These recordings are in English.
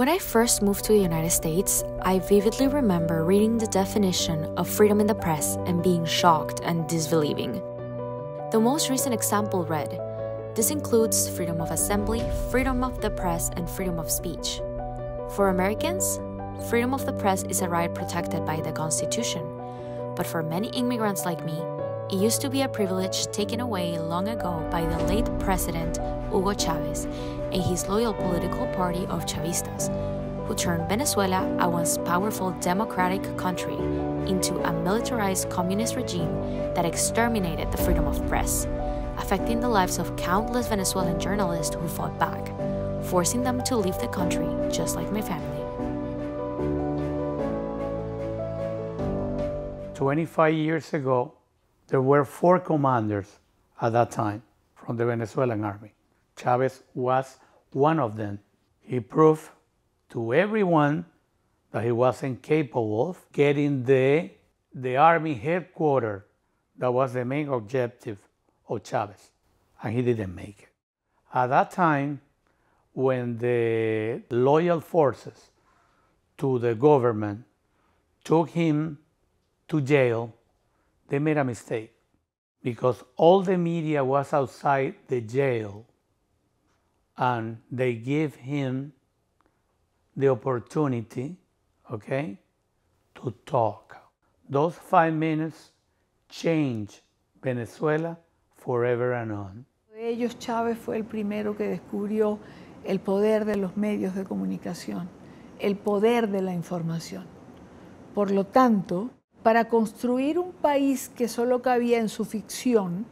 When I first moved to the United States, I vividly remember reading the definition of freedom in the press and being shocked and disbelieving. The most recent example read, "This includes freedom of assembly, freedom of the press, and freedom of speech." For Americans, freedom of the press is a right protected by the Constitution. But for many immigrants like me, it used to be a privilege taken away long ago by the late President Hugo Chavez and his loyal political party of Chavistas, who turned Venezuela, a once powerful democratic country, into a militarized communist regime that exterminated the freedom of press, affecting the lives of countless Venezuelan journalists who fought back, forcing them to leave the country just like my family. 25 years ago, there were 4 commanders at that time from the Venezuelan army. Chavez was one of them. He proved to everyone that he wasn't capable of getting the army headquarters. That was the main objective of Chavez, and he didn't make it. At that time, when the loyal forces to the government took him to jail, they made a mistake because all the media was outside the jail and they gave him the opportunity, okay, to talk. Those 5 minutes changed Venezuela forever and on. De ellos, Chávez fue el primero que descubrió el poder de los medios de comunicación, el poder de la información. Por lo tanto, para construir un país que solo cabía en su ficción,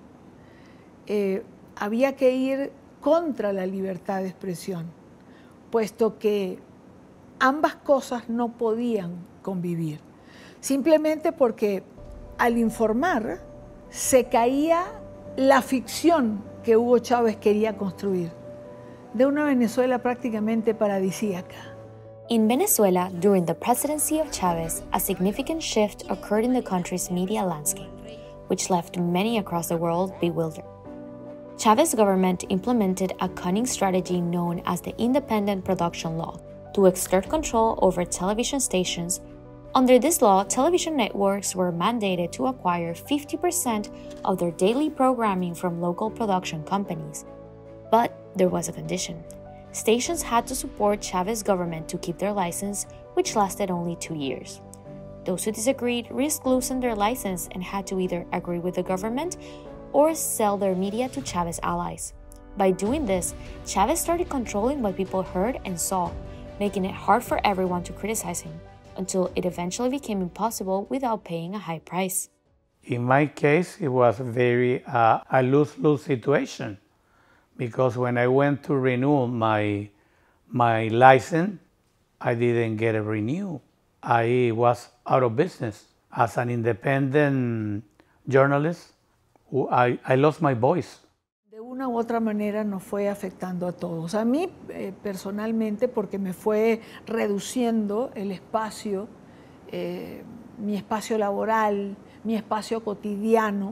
había que ir contra la libertad de expresión, puesto que ambas cosas no podían convivir, simplemente porque al informar se caía la ficción que Hugo Chávez quería construir, de una Venezuela prácticamente paradisíaca. In Venezuela, during the presidency of Chavez, a significant shift occurred in the country's media landscape, which left many across the world bewildered. Chavez's government implemented a cunning strategy known as the Independent Production Law to exert control over television stations. Under this law, television networks were mandated to acquire 50% of their daily programming from local production companies. But there was a condition. Stations had to support Chavez's government to keep their license, which lasted only 2 years. Those who disagreed risked losing their license and had to either agree with the government or sell their media to Chavez allies. By doing this, Chavez started controlling what people heard and saw, making it hard for everyone to criticize him, until it eventually became impossible without paying a high price. In my case, it was a lose-lose situation. Because when I went to renew my license, I didn't get it renewed. I was out of business. As an independent journalist, I lost my voice. De una u otra manera nos fue afectando a todos. A mí personalmente porque me fue reduciendo el espacio, mi espacio laboral, mi espacio cotidiano,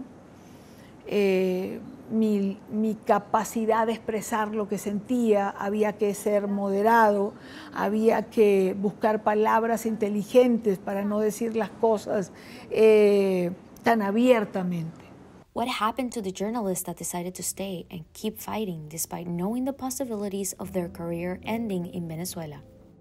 mi capacidad de expresar lo que sentía, había que ser moderado, había que buscar palabras inteligentes para no decir las cosas tan abiertamente. What happened to the journalists that decided to stay and keep fighting despite knowing the possibilities of their career ending in Venezuela?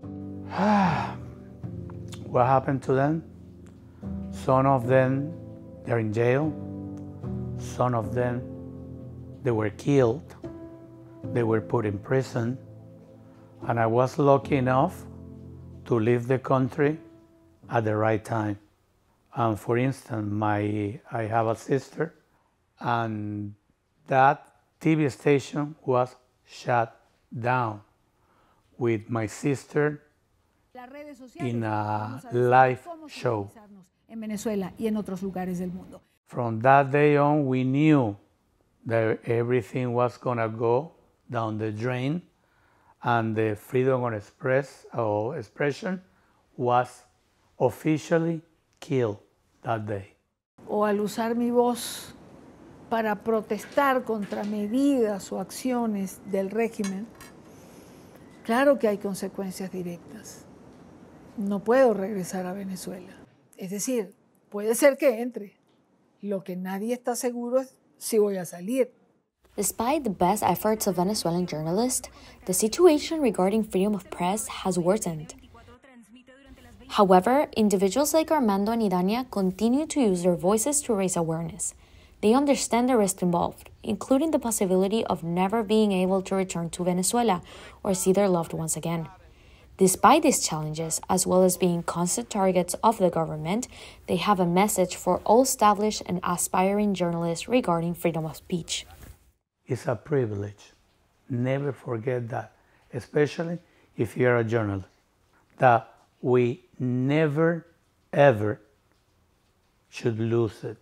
What happened to them? Some of them, they're in jail. Some of them, they were killed. They were put in prison. And I was lucky enough to leave the country at the right time. And for instance, I have a sister, and that TV station was shut down with my sister in a live show. En Venezuela y en otros lugares del mundo. From that day on, we knew that everything was going to go down the drain, and the freedom of expression was officially killed that day. O al usar mi voz para protestar contra medidas o acciones del régimen, Claro que hay consecuencias directas. No puedo regresar a Venezuela. Es decir, puede ser que entre. Lo que nadie está seguro es si voy a salir. Despite the best efforts of Venezuelan journalists, the situation regarding freedom of press has worsened. However, individuals like Armando and Idania continue to use their voices to raise awareness. They understand the risk involved, including the possibility of never being able to return to Venezuela or see their loved ones again. Despite these challenges, as well as being constant targets of the government, they have a message for all established and aspiring journalists regarding freedom of speech. It's a privilege. Never forget that, especially if you're a journalist, that we never, ever should lose it.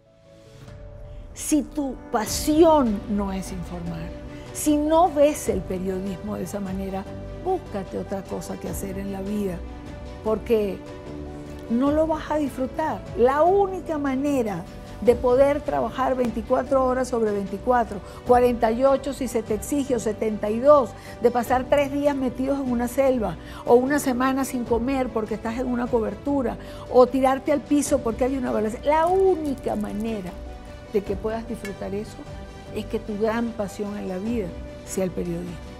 Si tu pasión no es informar, si no ves el periodismo de esa manera, búscate otra cosa que hacer en la vida, porque no lo vas a disfrutar. La única manera de poder trabajar 24 horas sobre 24, 48 si se te exige o 72, de pasar 3 días metidos en una selva o una semana sin comer porque estás en una cobertura o tirarte al piso porque hay una balacera. La única manera de que puedas disfrutar eso es que tu gran pasión en la vida sea el periodismo.